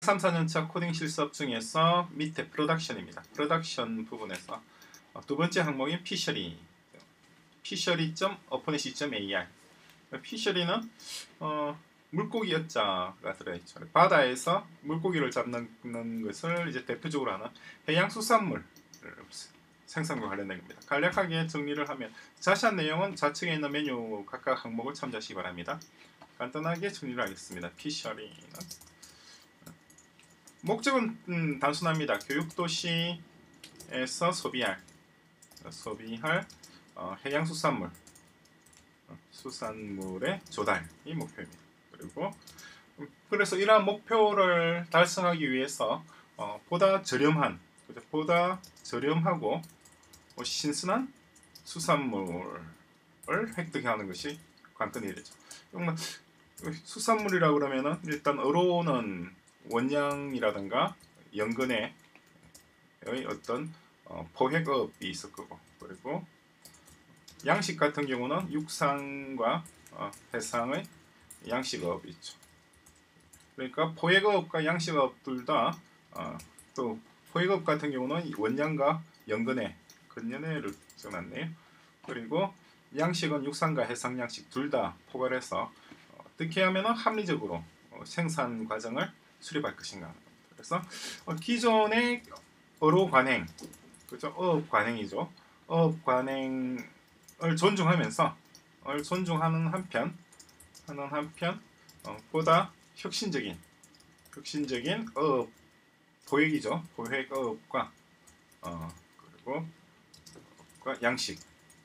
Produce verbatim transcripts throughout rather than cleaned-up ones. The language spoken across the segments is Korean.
삼, 사 년차 코딩 실습 중에서 밑에 프로덕션입니다. 프로덕션 부분에서 두 번째 항목인 피셔리 피셔리.오픈에이씨.에이알 피셔리는 어, 물고기 여자가 들어있죠. 바다에서 물고기를 잡는 것을 이제 대표적으로 하는 해양수산물 생산과 관련된 겁니다. 간략하게 정리를 하면 자세한 내용은 좌측에 있는 메뉴 각각 항목을 참조하시기 바랍니다. 간단하게 정리를 하겠습니다. 피셔리는 목적은 음, 단순합니다. 교육도시에서 소비할 소비할 어, 해양수산물 어, 수산물의 조달이 목표입니다. 그리고 음, 그래서 이러한 목표를 달성하기 위해서 어, 보다 저렴한 그죠? 보다 저렴하고 어, 신선한 수산물을 획득하는 것이 관건이겠죠. 수산물이라고 그러면은 일단 어로는 원양이라든가 연근의 어떤 어, 포획업이 있을 거고, 그리고 양식 같은 경우는 육상과 어, 해상의 양식업이 있죠. 그러니까 포획업과 양식업 둘 다 어, 또 포획업 같은 경우는 원양과 연근의 근연해를 적어놨네요. 그리고 양식은 육상과 해상 양식 둘 다 포괄해서 어, 어떻게 하면 합리적으로 어, 생산 과정을 수립할 것인가. 그래서 어, 기존의 어로 관행, 그죠? 어업 관행이죠. 어업 관행을 존중하면서 을 존중하는 한편, 하는 한편 어, 보다 혁신적인, 혁신적인 어업 포획이죠. 포획 어업과 어, 그리고 양식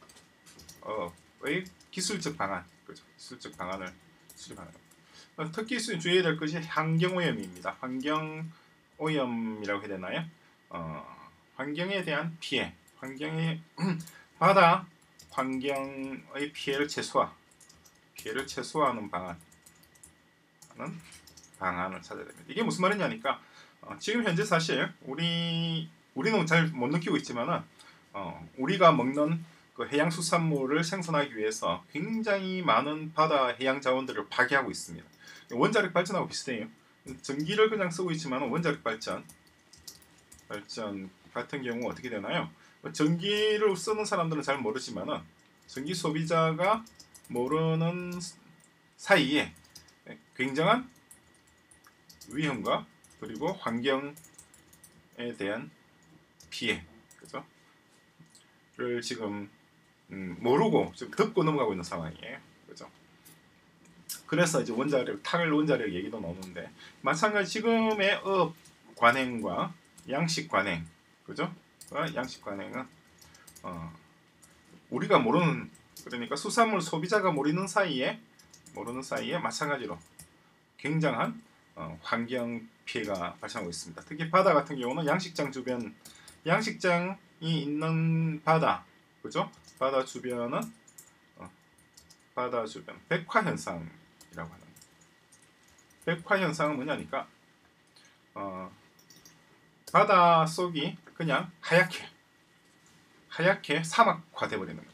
어의 기술적 방안, 그죠? 기술적 방안을 수립하는. 특히 주의해야 될 것이 환경오염입니다. 환경오염이라고 해야 되나요? 어, 환경에 대한 피해, 환경의 바다 환경의 피해를 최소화, 피해를 최소화하는 방안, 하는 방안을 찾아야 됩니다. 이게 무슨 말이냐니까 어, 지금 현재 사실 우리 우리는 잘 못 느끼고 있지만은 어, 우리가 먹는 그 해양수산물을 생산하기 위해서 굉장히 많은 바다 해양 자원들을 파괴하고 있습니다. 원자력 발전하고 비슷해요. 전기를 그냥 쓰고 있지만 원자력 발전 발전 같은 경우 어떻게 되나요? 전기를 쓰는 사람들은 잘 모르지만은 전기 소비자가 모르는 사이에 굉장한 위험과 그리고 환경에 대한 피해, 그죠? 를 지금 음, 모르고 지금 덮고 넘어가고 있는 상황이에요, 그죠? 그래서 이제 원자력, 탈 원자력 얘기도 나오는데 마찬가지 지금의 업 관행과 양식 관행, 그죠? 양식 관행은 어, 우리가 모르는, 그러니까 수산물 소비자가 모르는 사이에 모르는 사이에 마찬가지로 굉장한 어, 환경 피해가 발생하고 있습니다. 특히 바다 같은 경우는 양식장 주변, 양식장이 있는 바다, 그죠? 바다 주변은 어, 바다 주변 백화 현상이라고 하는. 백화 현상은 뭐냐니까 어, 바다 속이 그냥 하얗게 하얗게 사막화돼 버리는 거예요.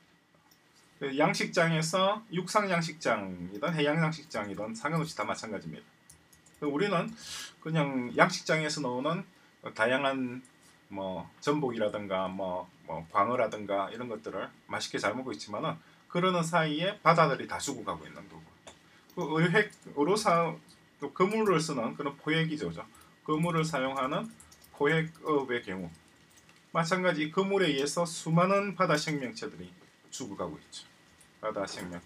양식장에서 육상 양식장이든 해양 양식장이든 상관없이 다 마찬가지입니다. 우리는 그냥 양식장에서 나오는 다양한 뭐 전복이라든가 뭐, 뭐 광어라든가 이런 것들을 맛있게 잘 먹고 있지만은 그러는 사이에 바다들이 다 죽어가고 있는 거고. 그 의획 의로사 또 그물을 쓰는 그런 포획이죠, 그물을 사용하는 포획업의 경우 마찬가지 그물에 의해서 수많은 바다 생명체들이 죽어가고 있죠. 바다 생명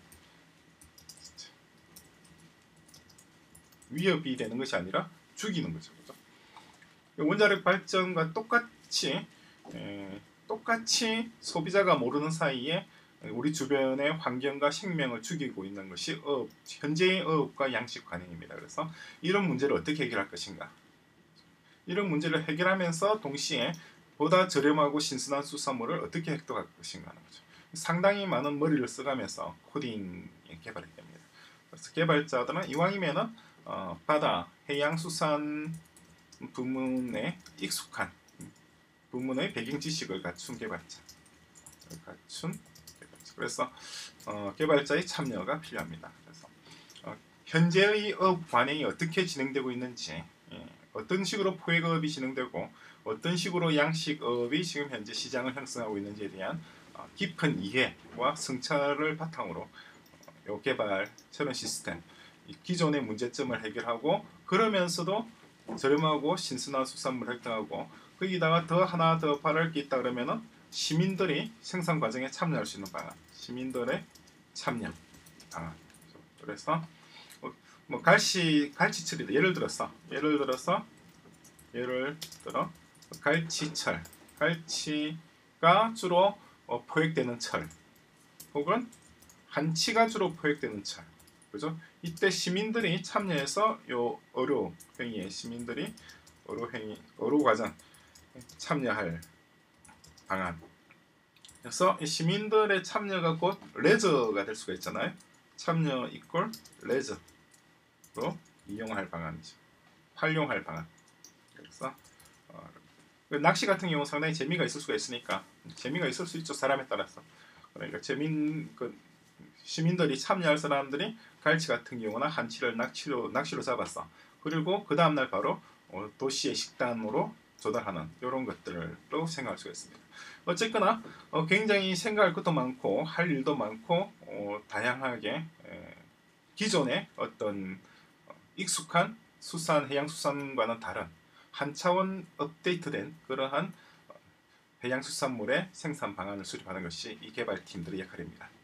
위협이 되는 것이 아니라 죽이는 거죠, 그죠? 원자력 발전과 똑같이 에, 똑같이 소비자가 모르는 사이에 우리 주변의 환경과 생명을 죽이고 있는 것이 어업, 현재의 어업과 양식 관행입니다. 그래서 이런 문제를 어떻게 해결할 것인가? 이런 문제를 해결하면서 동시에 보다 저렴하고 신선한 수산물을 어떻게 획득할 것인가 하는 거죠. 상당히 많은 머리를 써가면서 코딩이 개발이 됩니다. 그래서 개발자들은 이왕이면은 어, 바다 해양수산 부문에 익숙한 부문의 배경 지식을 갖춘 개발자, 갖춘 개발자. 그래서 어, 개발자의 참여가 필요합니다. 그래서 어, 현재의 업 관행이 어떻게 진행되고 있는지 예, 어떤 식으로 포획업이 진행되고 어떤 식으로 양식업이 지금 현재 시장을 형성하고 있는지에 대한 깊은 이해와 성찰을 바탕으로 요 개발 새로운 시스템, 기존의 문제점을 해결하고 그러면서도 저렴하고 신선한 수산물을 획득하고 거기다가 더 하나 더 바랄 게 있다 그러면은 시민들이 생산 과정에 참여할 수 있는 방안, 시민들의 참여 방안. 그래서 뭐 갈치 갈치철이다. 예를 들어서 예를 들어서 예를 들어 갈치철, 갈치가 주로 어, 포획되는 철, 혹은 한치가 주로 포획되는 철, 그죠? 이때 시민들이 참여해서 요 어로 행위에 시민들이 어로 행위, 어로 과정 참여할 방안. 그래서 이 시민들의 참여가 곧 레저가 될 수가 있잖아요. 참여 이꼴 레저로 이용할 방안이죠. 활용할 방안. 그래서 어, 낚시 같은 경우 상당히 재미가 있을 수가 있으니까 재미가 있을 수 있죠. 사람에 따라서. 그러니까 재민 그 시민들이 참여할 사람들이 갈치 같은 경우나 한치를 낚시로 낚시로 잡았어. 그리고 그 다음 날 바로 어, 도시의 식단으로 조달하는 이런 것들로 생각할 수가 있습니다. 어쨌거나 어, 굉장히 생각할 것도 많고 할 일도 많고 어, 다양하게 에, 기존의 어떤 어, 익숙한 수산 해양수산과는 다른 한 차원 업데이트된 그러한 해양수산물의 생산 방안을 수립하는 것이 이 개발팀들의 역할입니다.